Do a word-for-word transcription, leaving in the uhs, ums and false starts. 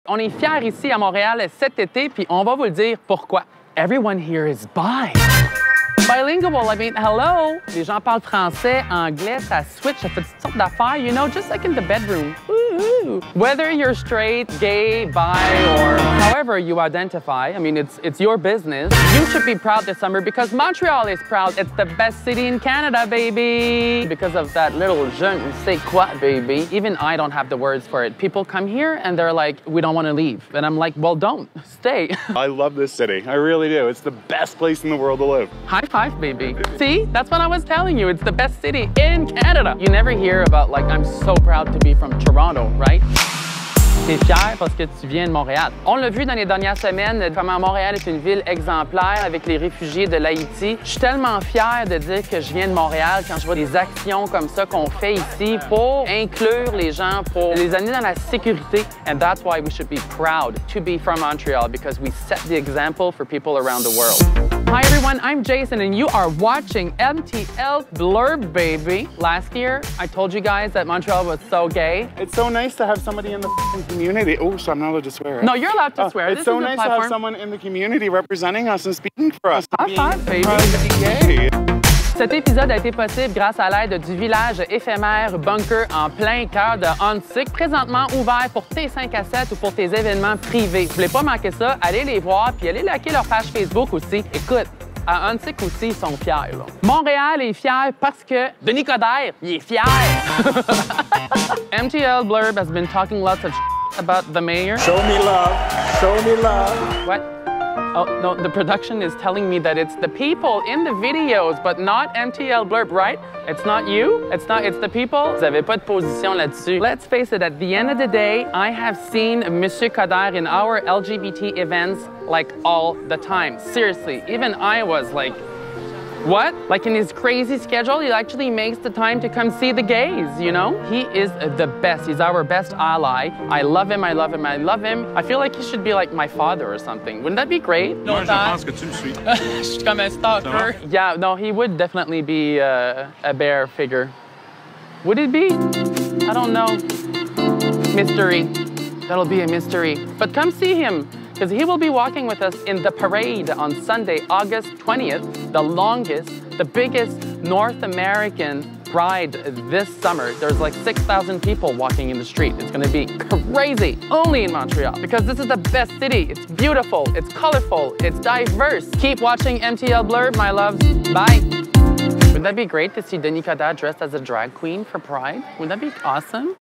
On est fiers ici à Montréal cet été, puis on va vous le dire pourquoi. Everyone here is bi. Bilingual, I mean, hello! Les gens parlent français, anglais, ça switch, ça fait toutes sortes d'affaires, you know, just like in the bedroom. Woo-hoo. Whether you're straight, gay, bi, or however you identify, I mean, it's, it's your business. You should be proud this summer because Montreal is proud. It's the best city in Canada, baby! Because of that little je ne sais quoi, baby. Even I don't have the words for it. People come here and they're like, we don't want to leave. And I'm like, well, don't. Stay. I love this city. I really do. It's the best place in the world to live. High five, baby. See? That's what I was telling you. It's the best city in Canada. You never hear about, like, I'm so proud to be from Toronto, right? T'es fier parce que tu viens de Montréal. On l'a vu dans les dernières semaines, comment Montréal est une ville exemplaire avec les réfugiés de l'Haïti. Je suis tellement fière de dire que je viens de Montréal quand je vois des actions comme ça qu'on fait ici pour inclure les gens, pour les amener dans la sécurité. And that's why we should be proud to be from Montreal because we set the example for people around the world. Hi everyone, I'm Jason and you are watching M T L Blurb, baby. Last year, I told you guys that Montreal was so gay. It's so nice to have somebody in the community. Oh, so I'm not allowed to swear. Right? No, you're allowed to oh, swear. It's this so is nice platform. to have someone in the community representing us and speaking for us. High five, baby. Gay. Cet épisode a été possible grâce à l'aide du village éphémère Bunker en plein cœur de Huntsic, présentement ouvert pour tes cinq à sept ou pour tes événements privés. Vous voulez pas manquer ça, allez les voir puis allez liker leur page Facebook aussi. Écoute, à Huntsic aussi, ils sont fiers. Là. Montréal est fier parce que Denis Coderre, il est fier. M T L Blurb has been talking lots of about the mayor. Show me love. Show me love. What? Oh, no, the production is telling me that it's the people in the videos, but not M T L Blurb, right? It's not you, it's not, it's the people. Vous avez pas de position là-dessus. Let's face it, at the end of the day, I have seen Monsieur Coderre in our L G B T events like all the time. Seriously, even I was like, what? Like in his crazy schedule, he actually makes the time to come see the gays, you know? He is the best. He's our best ally. I love him, I love him, I love him. I feel like he should be like my father or something. Wouldn't that be great? Moi, je pense que tu me suis. Je suis comme un stalker. Yeah, no, he would definitely be uh, a bear figure. Would it be? I don't know. Mystery. That'll be a mystery. But come see him, because he will be walking with us in the parade on Sunday, August twentieth, the longest, the biggest North American pride this summer. There's like six thousand people walking in the street. It's gonna be crazy, only in Montreal, because this is the best city. It's beautiful, it's colorful, it's diverse. Keep watching M T L Blurb, my loves. Bye. Wouldn't that be great to see Denis Coderre dressed as a drag queen for Pride? Wouldn't that be awesome?